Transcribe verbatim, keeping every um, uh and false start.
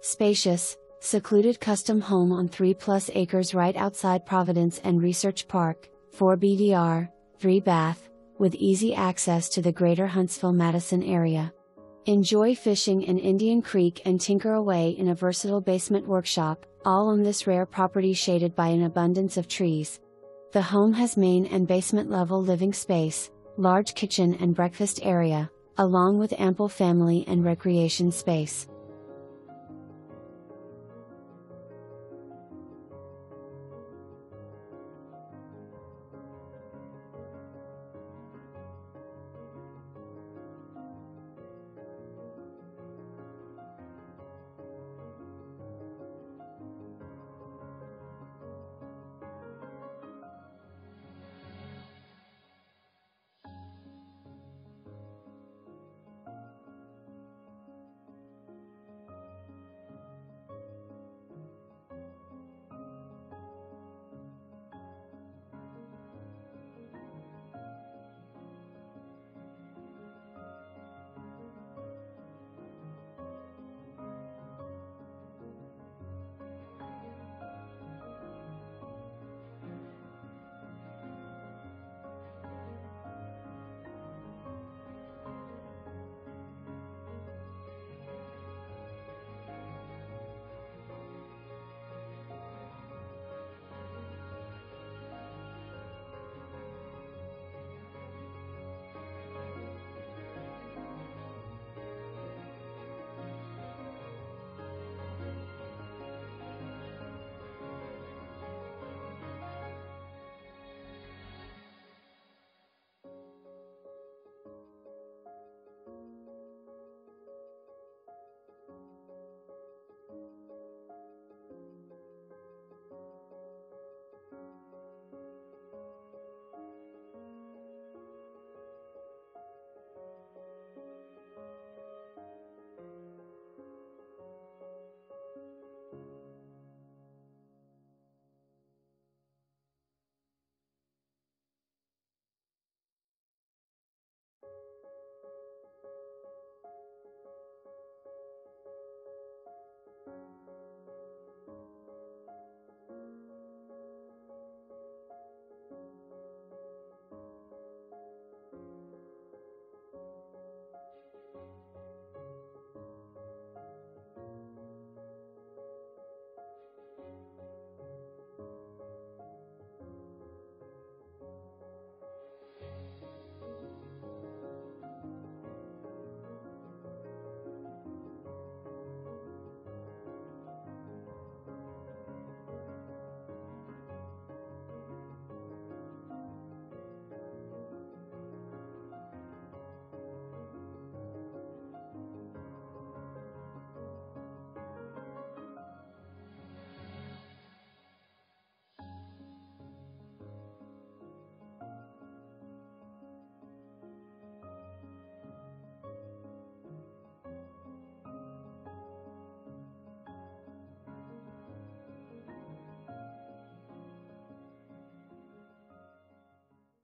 Spacious, secluded custom home on three plus acres right outside Providence and Research Park, four B D R, three bath, with easy access to the greater Huntsville-Madison area. Enjoy fishing in Indian Creek and tinker away in a versatile basement workshop, all on this rare property shaded by an abundance of trees. The home has main and basement level living space, large kitchen and breakfast area, along with ample family and recreation space.